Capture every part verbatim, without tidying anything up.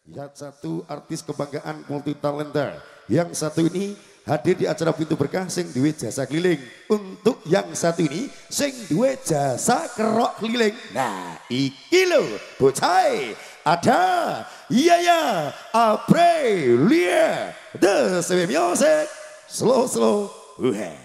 Yang satu artis kebanggaan multi talenta, yang satu ini hadir di acara Pintu Berkah sing duwe jasa keliling. Untuk yang satu ini sing duwe jasa kerok keliling. Nah, iki lho bocah ada Yaya Aprilia The Sewe Music Slow Slow Uhe.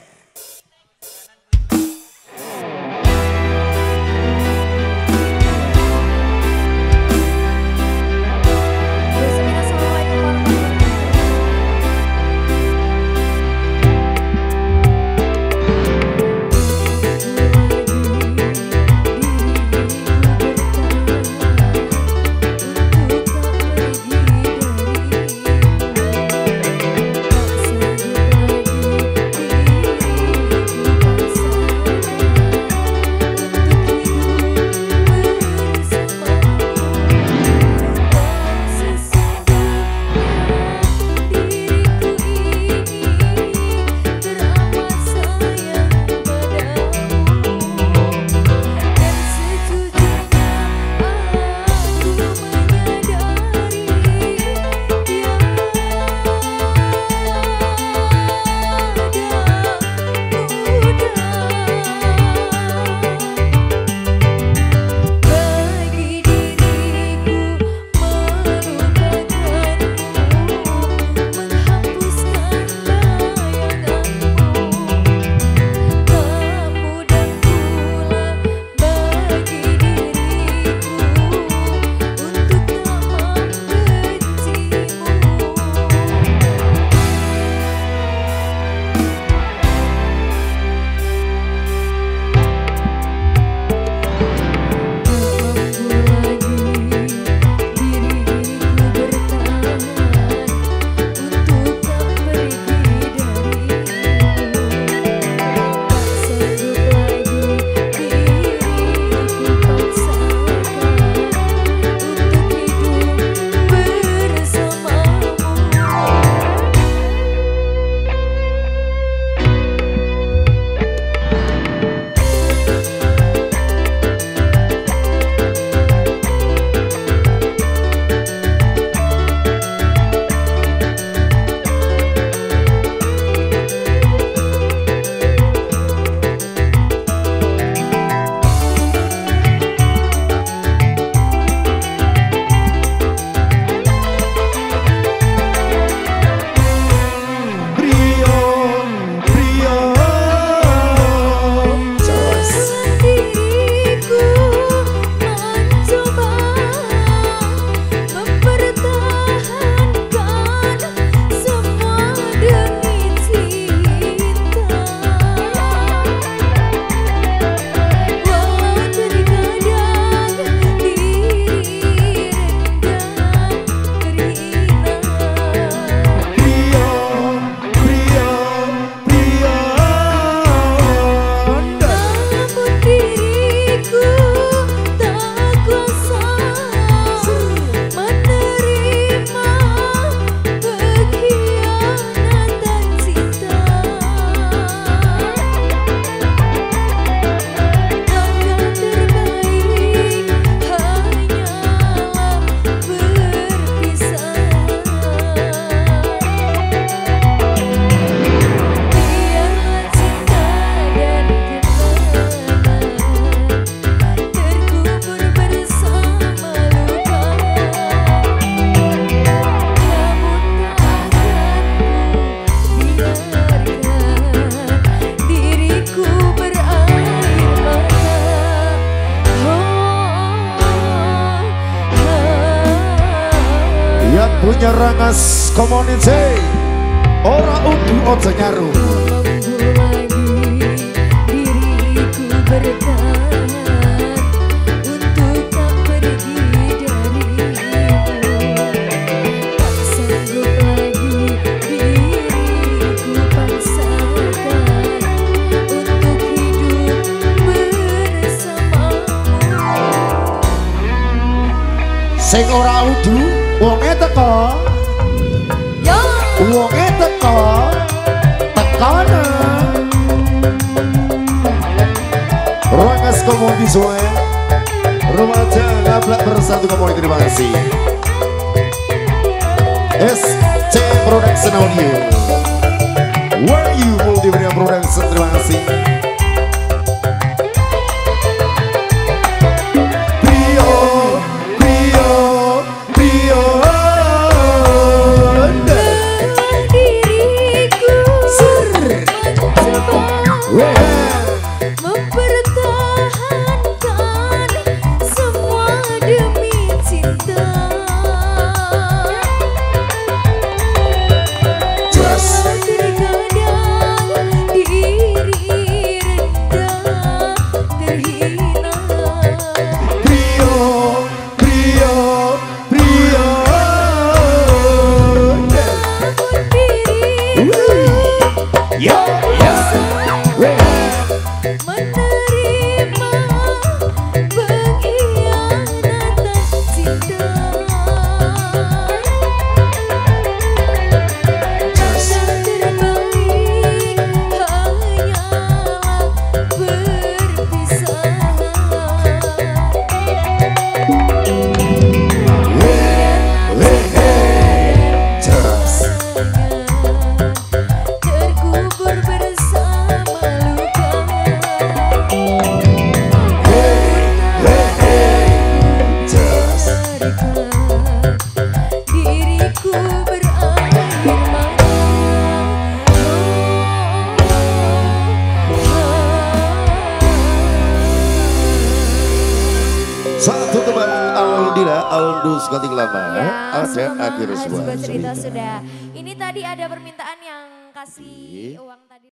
Punya Rangas Community ora udu ojo nyaru. Sing ora udu wonge teko, yo wonge teko, tekana. Rangas Community Soe, remaja ngablak bersatu komunitas. Terima kasih. Production Audio. Wahyu Multimedia Production, terima kasih. Prio, Prio, Prio. Diriku mencoba mempertahankan semua demi cinta. Satu teman Aldira, Aldus Ganting Lama, ya, ada akhir sebuah cerita cerita. sudah. Ini tadi ada permintaan yang kasih uang tadi.